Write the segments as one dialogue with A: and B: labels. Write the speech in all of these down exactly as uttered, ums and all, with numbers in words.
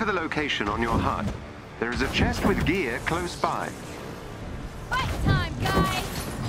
A: for the location on your H U D. There is a chest with gear close by.
B: Fight time, guys!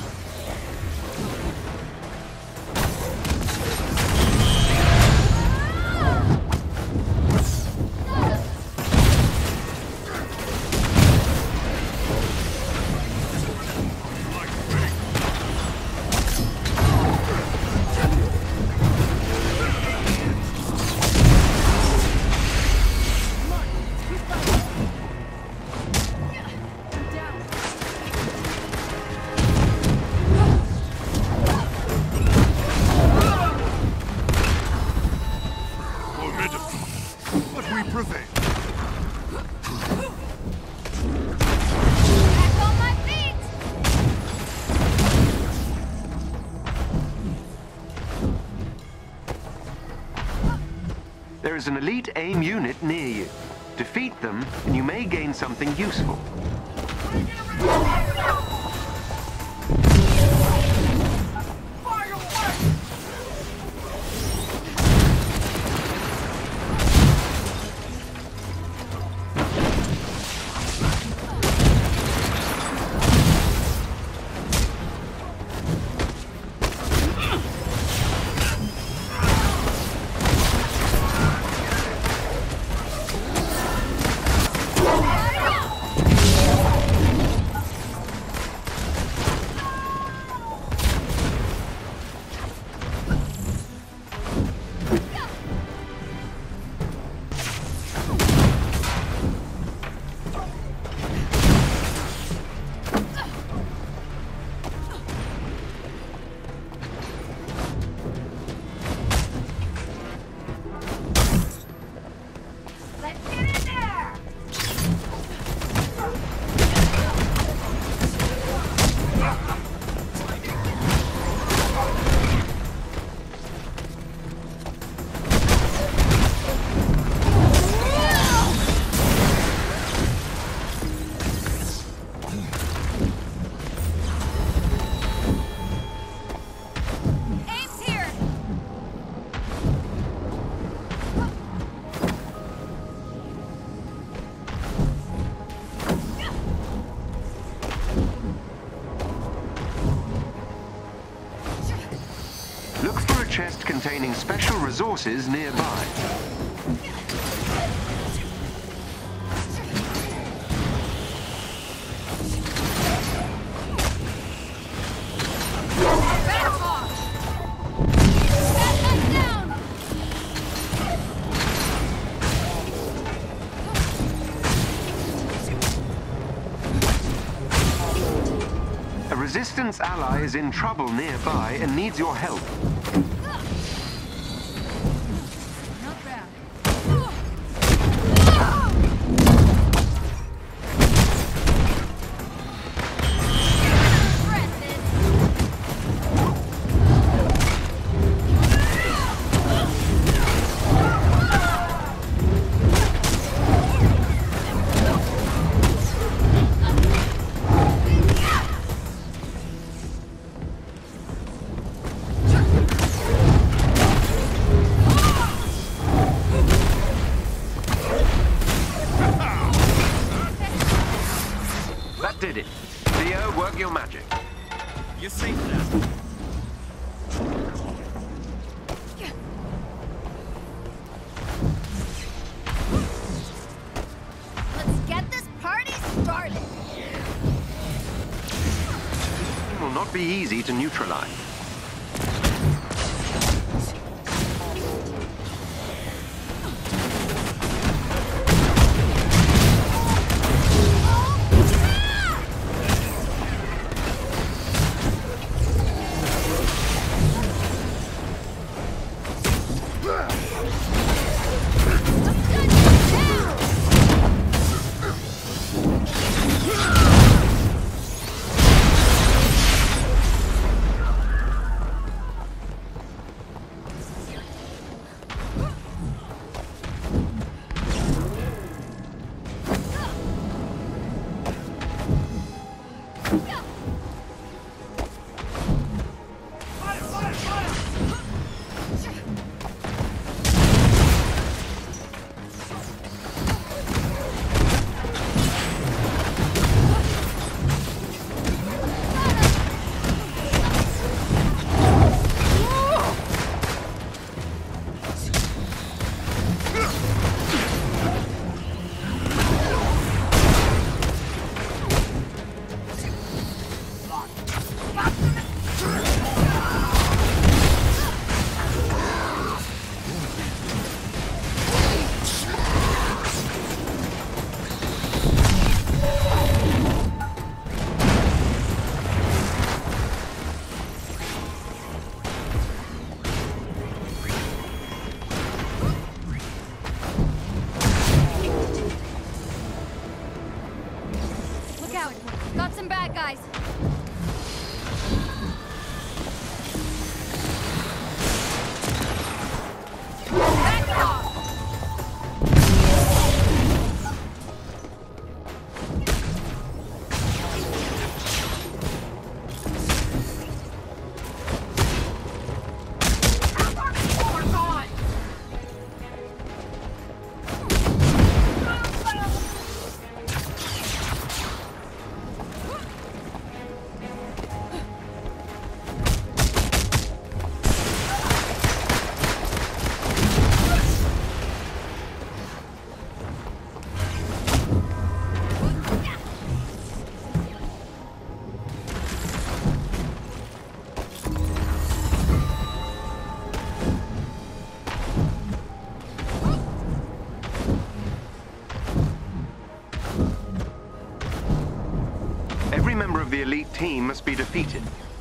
A: There is an elite AIM unit near you. Defeat them, and you may gain something useful. Chest containing special resources nearby. A Resistance ally is in trouble nearby and needs your help. Did it. Theo, work your magic.
C: You're safe now.
B: Let's get this party started.
A: It will not be easy to neutralize. elite team must be defeated.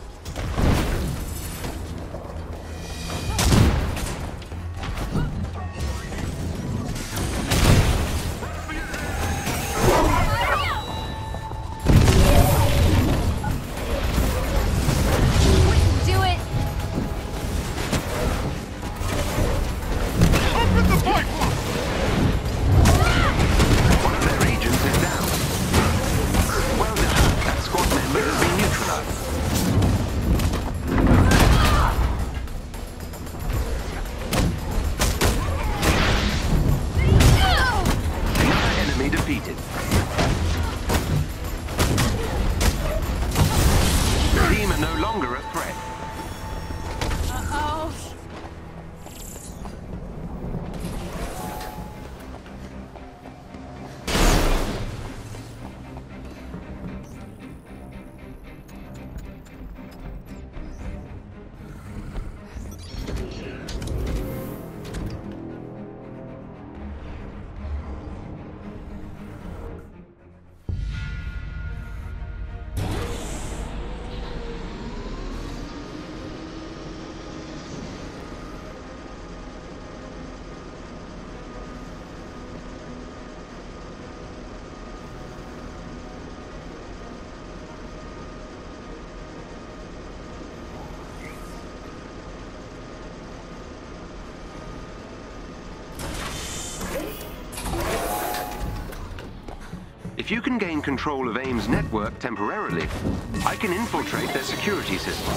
A: If you can gain control of AIM's network temporarily, I can infiltrate their security system.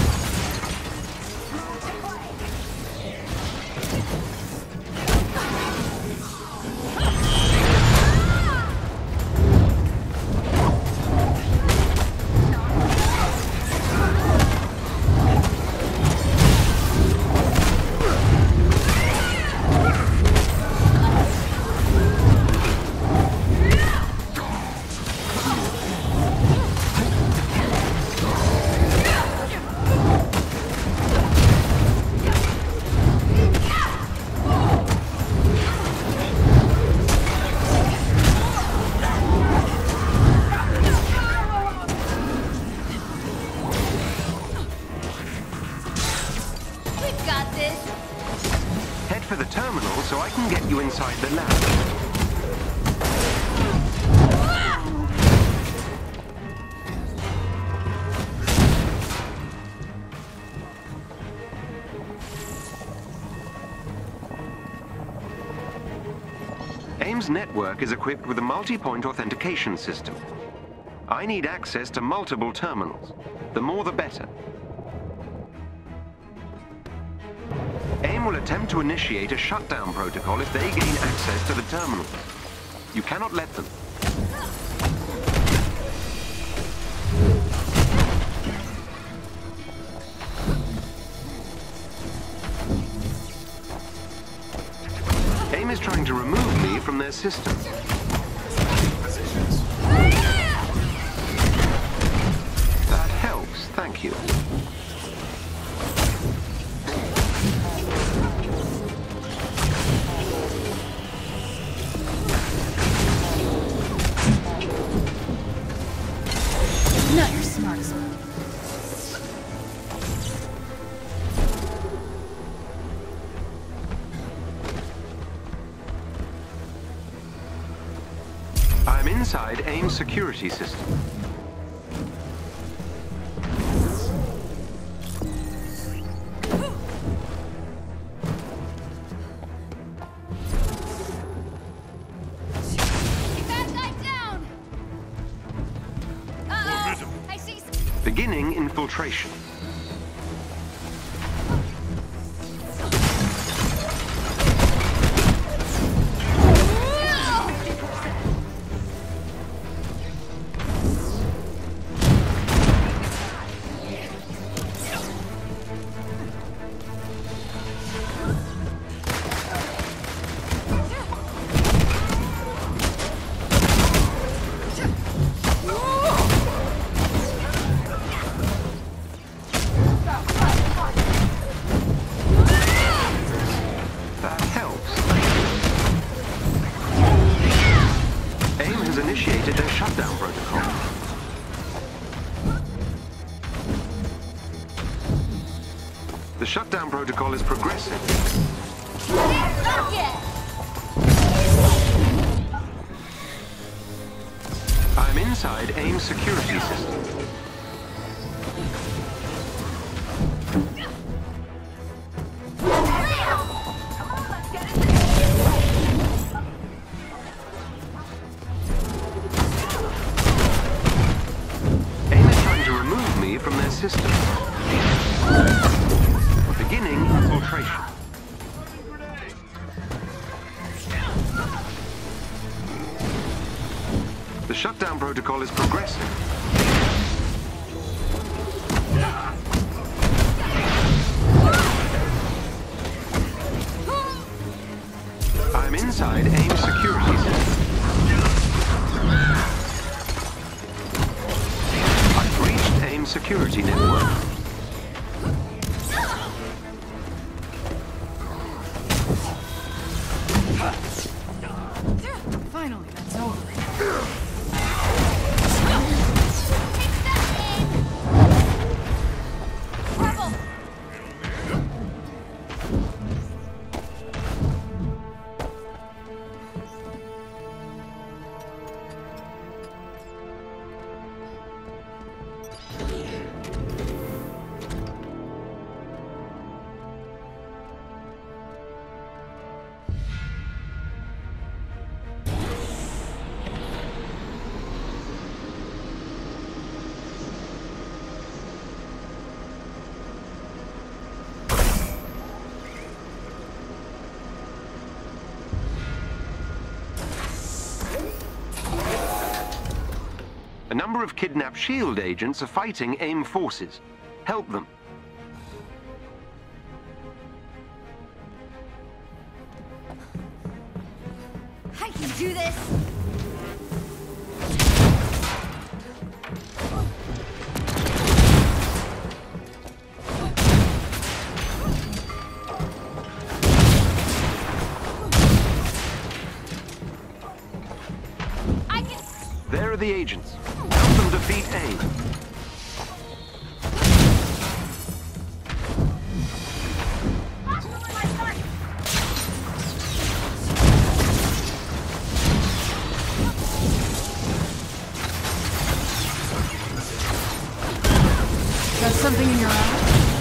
A: For the terminal so I can get you inside the lab. AIM's network is equipped with a multi-point authentication system. I need access to multiple terminals. The more the better. AIM will attempt to initiate a shutdown protocol if they gain access to the terminals. You cannot let them. AIM is trying to remove me from their system. That helps, thank you.
B: Not your smartest one.
A: I'm inside AIM's security system. Beginning infiltration. Initiated a shutdown protocol. shutdown protocol is progressing. I'm inside AIM's security system. AIM is trying to remove me from their system. Beginning infiltration. The shutdown protocol is progressing. I'm inside AIM security system. I've reached AIM security network.
B: Finally, that's over.
A: A number of kidnapped SHIELD agents are fighting AIM forces. Help them.
B: I can do this!
A: There are the agents. Help them defeat AIM.
B: Got something in your eye?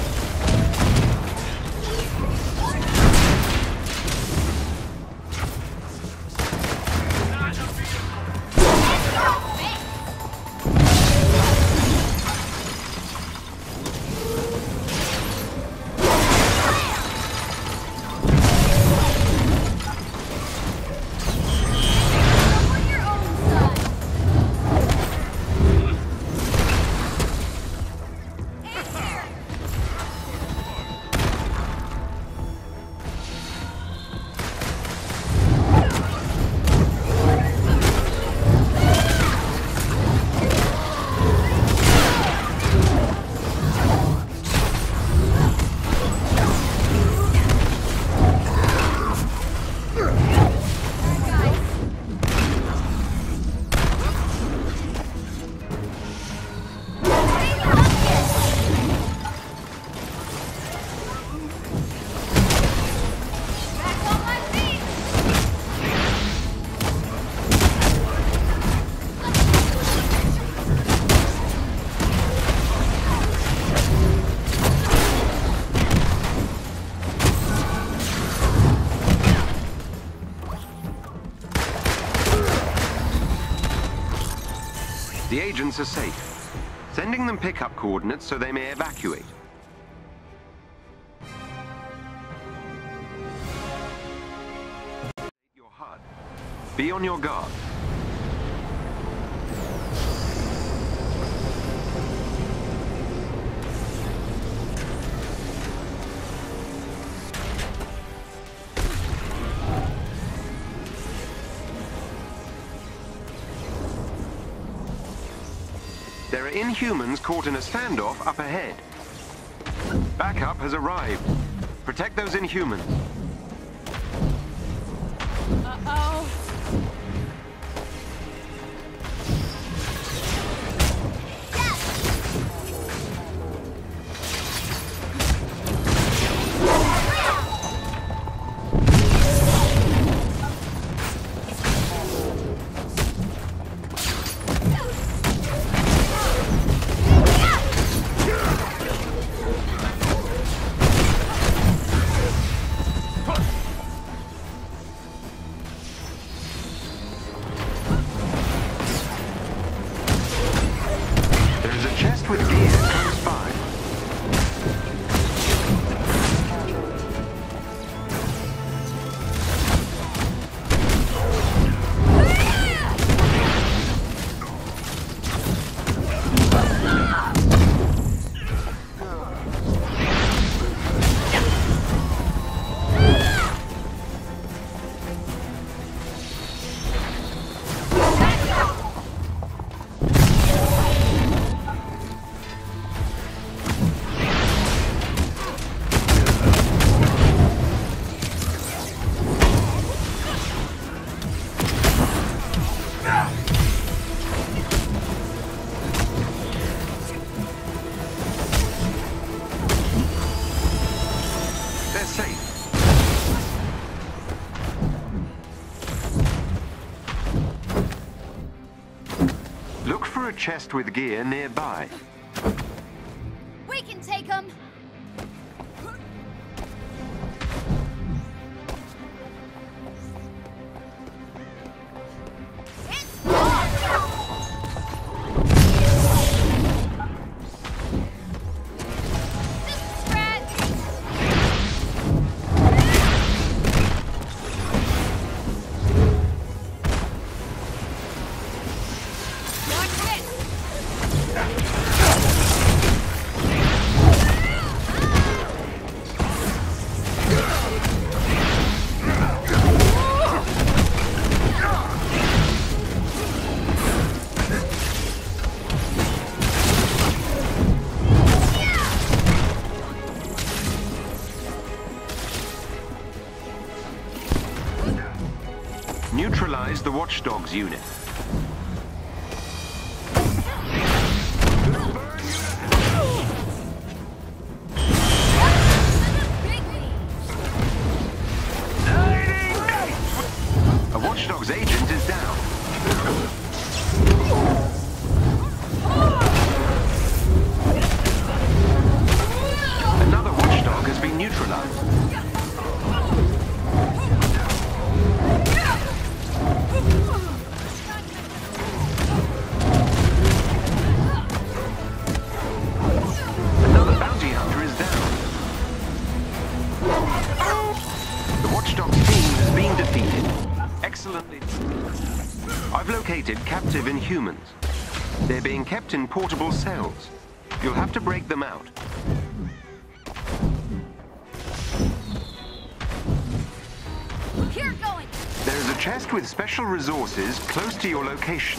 A: The agents are safe. Sending them pickup coordinates so they may evacuate. Your H U D. Be on your guard. There are Inhumans caught in a standoff up ahead. Backup has arrived. Protect those Inhumans.
B: Uh-oh.
A: for a chest with gear nearby.
B: We can take them.
A: Neutralize the Watchdogs unit. A Watchdogs agent is down. Another Watchdog has been neutralized. Another bounty hunter is down. The Watchdogs team has been defeated. Excellently. I've located captive Inhumans. They're being kept in portable cells. You'll have to break them out.
B: Here going.
A: There is a chest with special resources close to your location.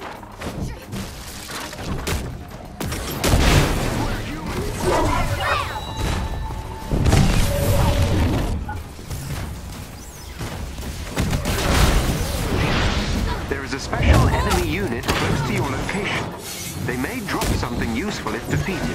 A: There is a special enemy unit close to your location. They may drop something useful if defeated.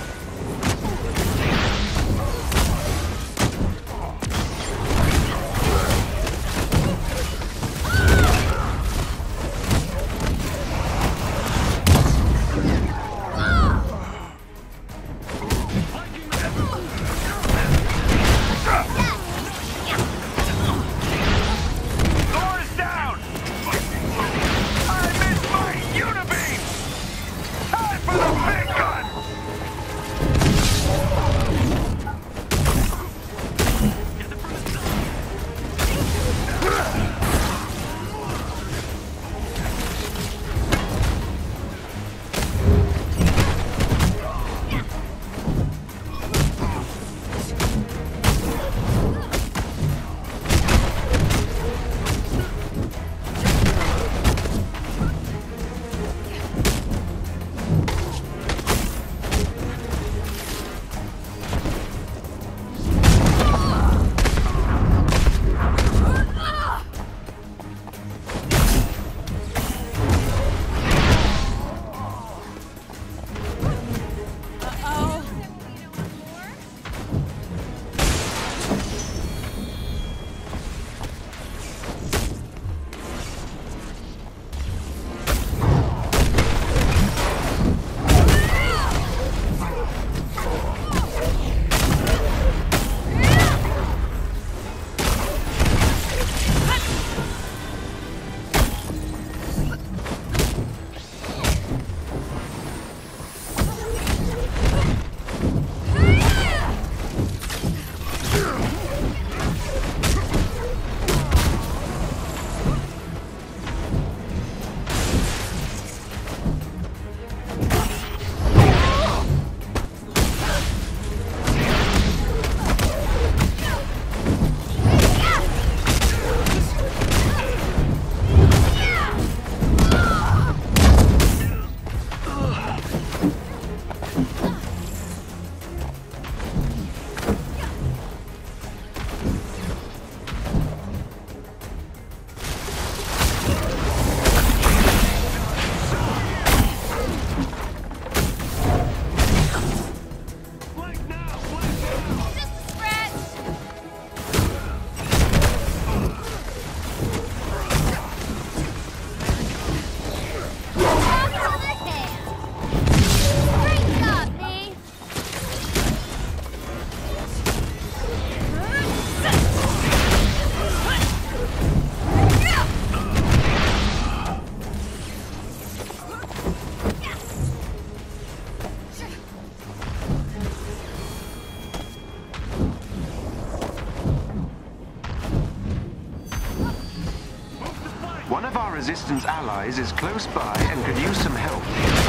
A: One of our resistance allies is close by and could use some help.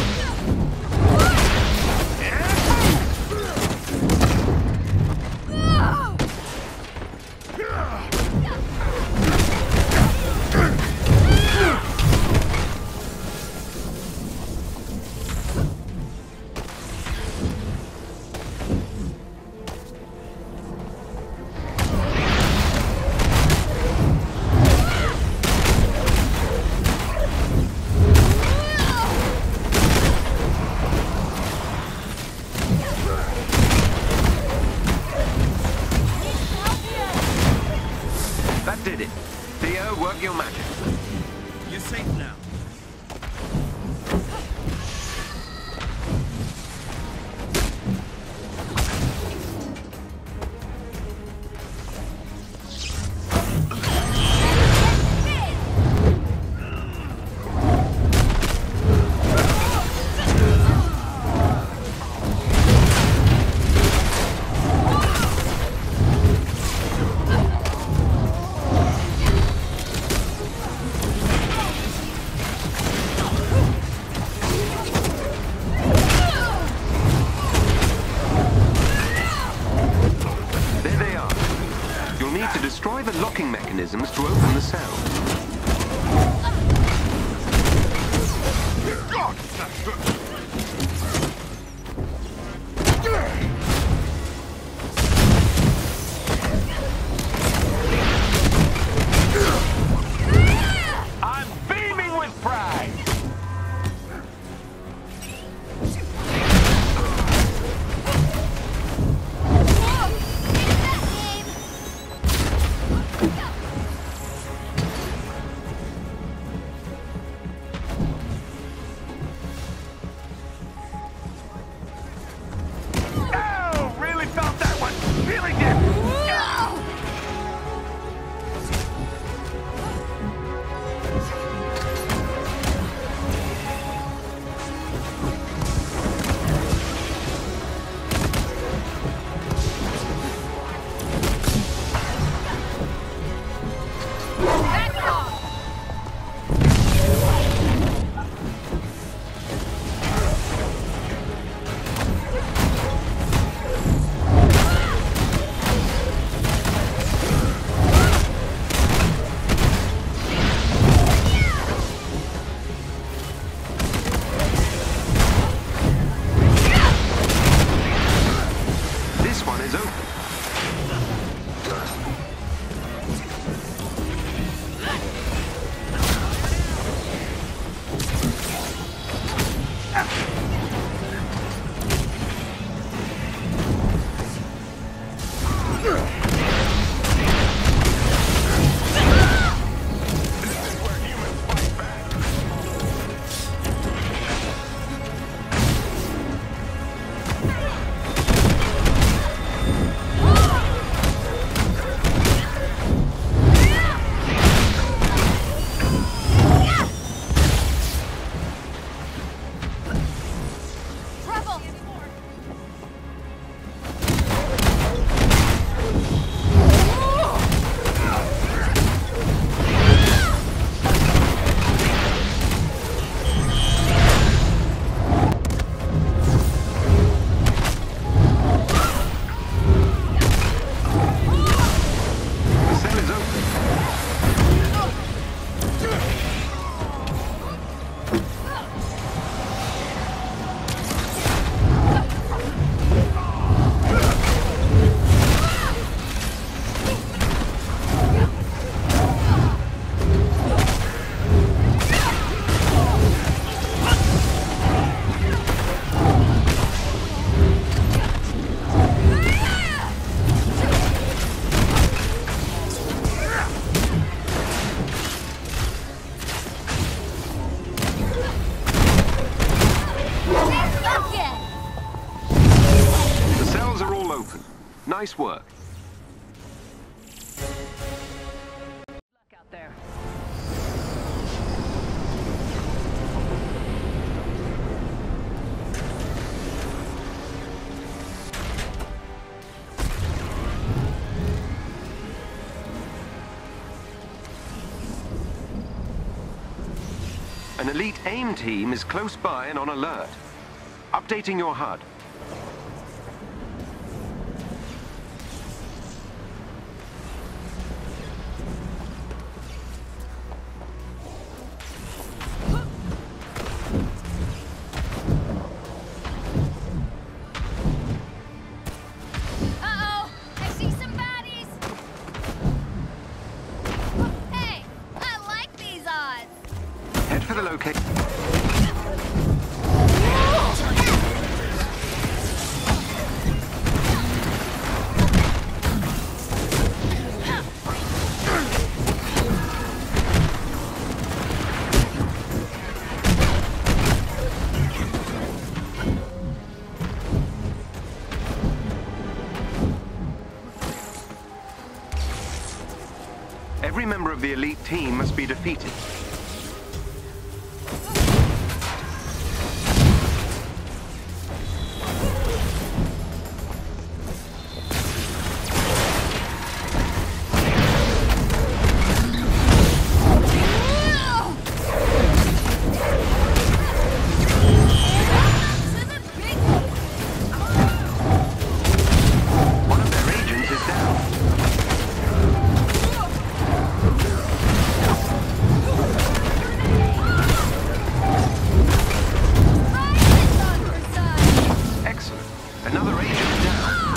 A: That did it. Theo, work your magic.
C: You're safe now.
A: Destroy the locking mechanisms to open the cell. I'm beaming with pride! Nice work.
D: Out there.
A: An elite AIM team is close by and on alert. Updating your H U D.
B: Uh-oh! I see some baddies! Hey! I like these odds!
A: Head for the location. Every member of the elite team must be defeated. One of their agents is down. Excellent. Another agent down.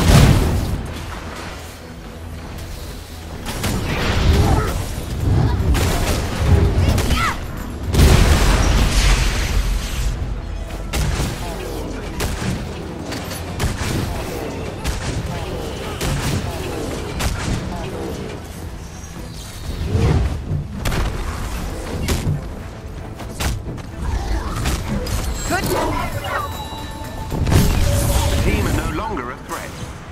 A: The team are no longer a threat.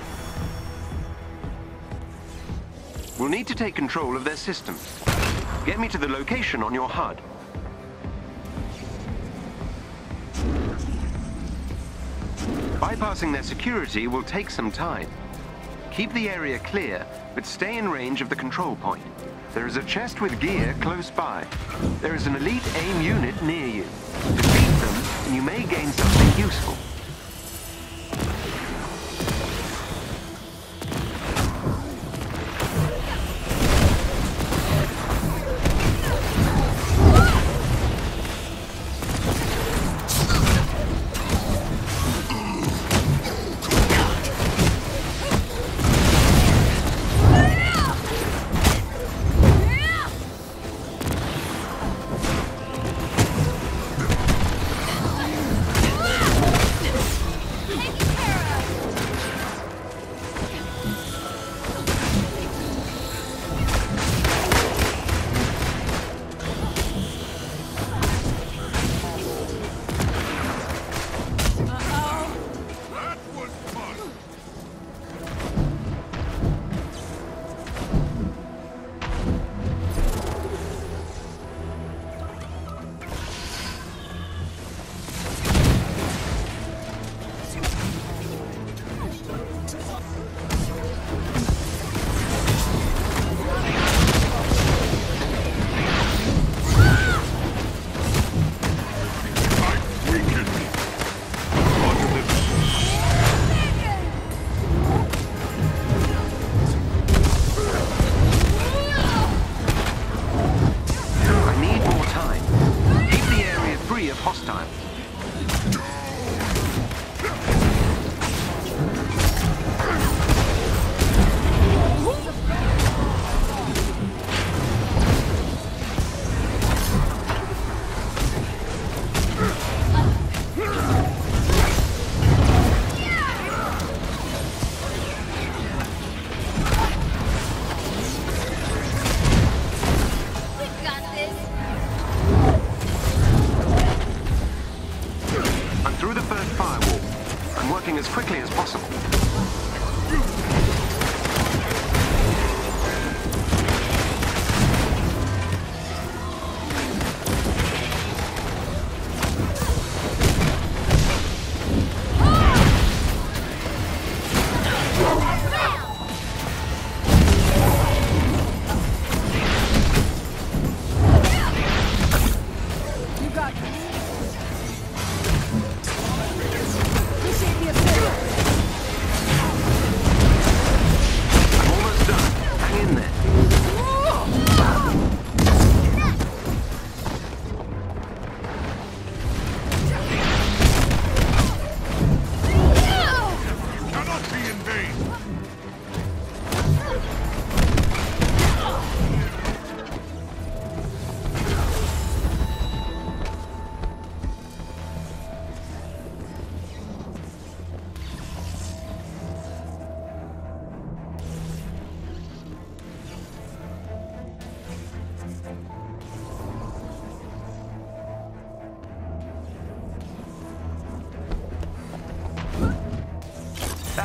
A: We'll need to take control of their systems. Get me to the location on your H U D. Bypassing their security will take some time. Keep the area clear, but stay in range of the control point. There is a chest with gear close by. There is an elite AIM unit near you. Defeat them, and you may gain something useful.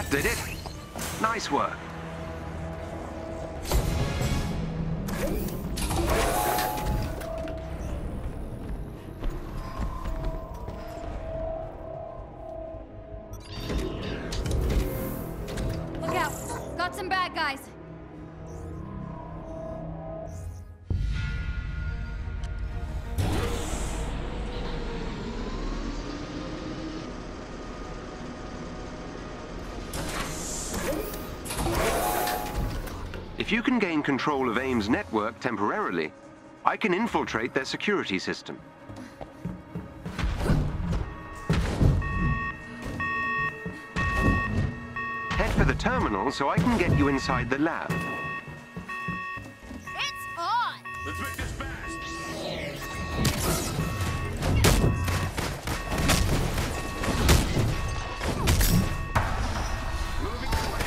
A: That did it. Nice work.
B: Look out. Got some bad guys.
A: If you can gain control of AIM's network temporarily, I can infiltrate their security system. Head for the terminal so I can get you inside the lab.
B: It's on!
C: Let's make this fast.
A: Moving away.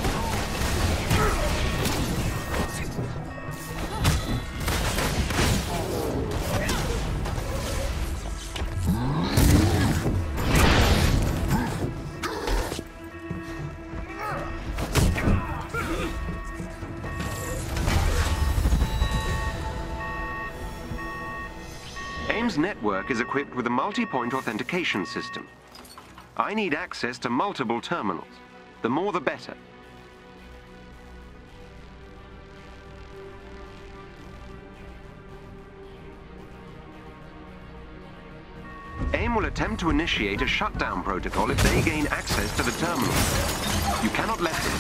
A: AIM's network is equipped with a multi-point authentication system. I need access to multiple terminals. The more the better. AIM will attempt to initiate a shutdown protocol if they gain access to the terminal. You cannot let them.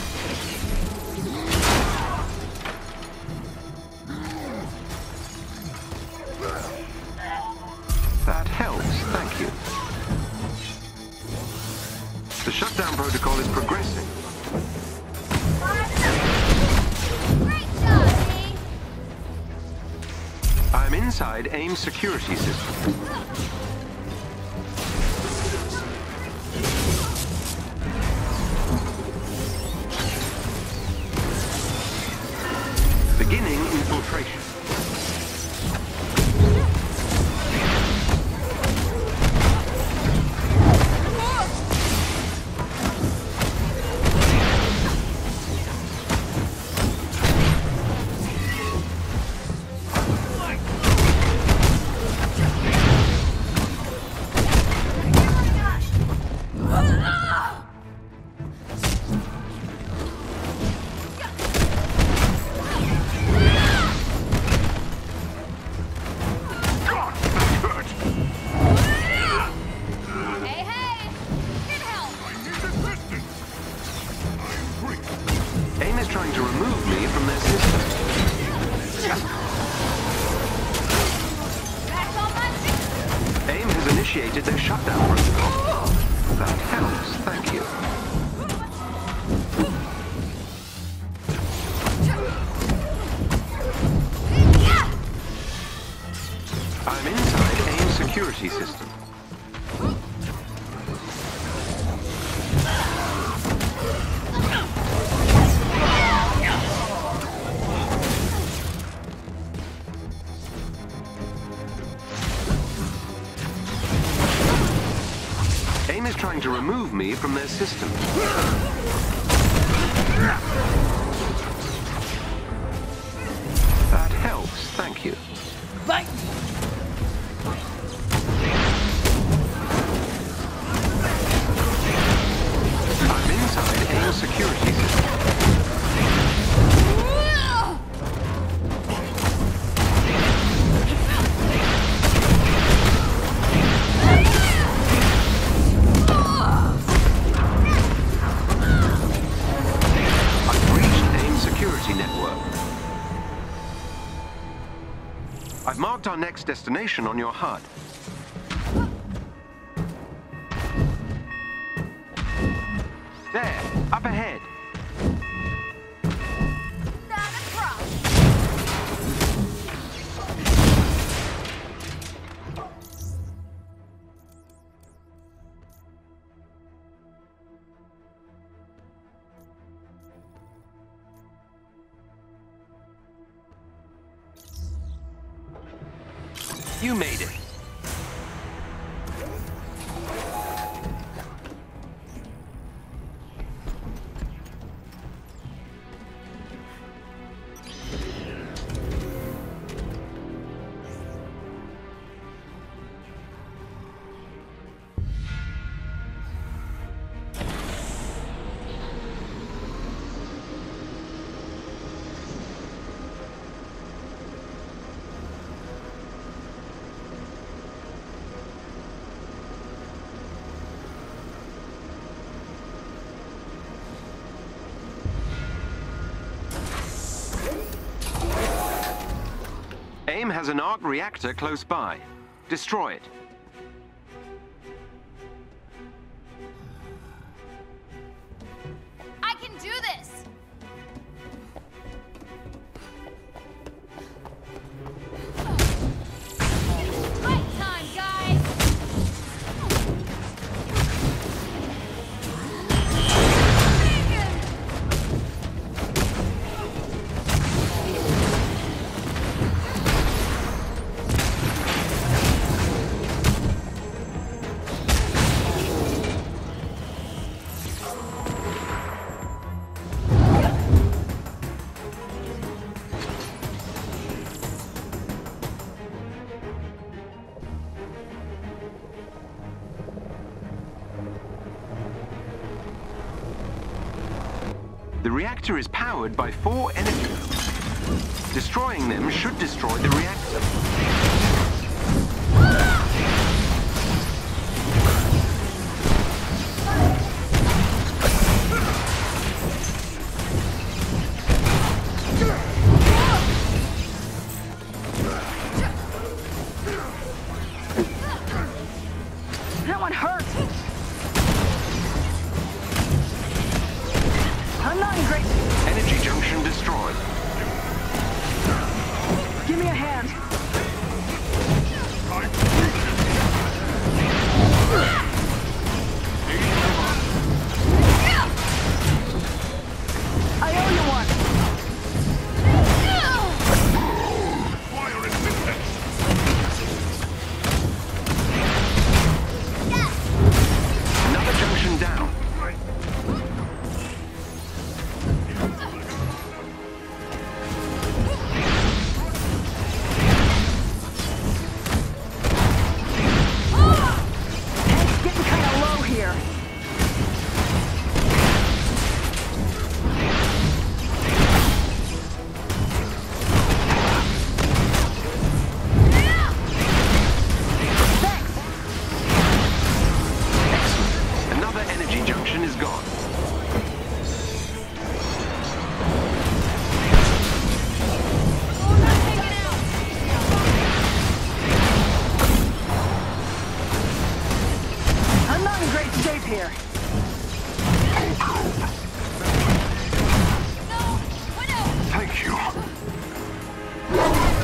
A: That helps, thank you. The shutdown protocol is progressing.
B: Great job, Dee!
A: I'm inside AIM's security system. Beginning infiltration.
B: Hey, hey! Need help!
A: AIM is trying to remove me from their system.
B: Back on my feet!
A: AIM has initiated their shutdown protocol. That helps, thank you.
B: Yeah!
A: I'm inside AIM's security system. AIM is trying to remove me from their system. That helps, thank you. I'm inside AIM's security system. I've reached AIM's security network. I've marked our next destination on your H U D. There, up ahead.
B: Not a problem.
A: You made it. game has an arc reactor close by. Destroy it.
B: I can do this! Fight time, guys!
A: The reactor is powered by four energy. Destroying them should destroy the reactor.
D: That one hurt. I'm not in great.
A: Energy junction destroyed.
D: Give me a hand. I owe you one.
A: Another junction down.
D: It's getting kind of low here. Thanks.
A: Excellent. Another energy junction is gone.
D: I'm not in great shape here.
A: Thank you.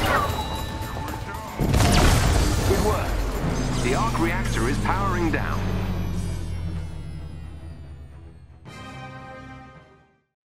A: Good work. The arc reactor is powering down.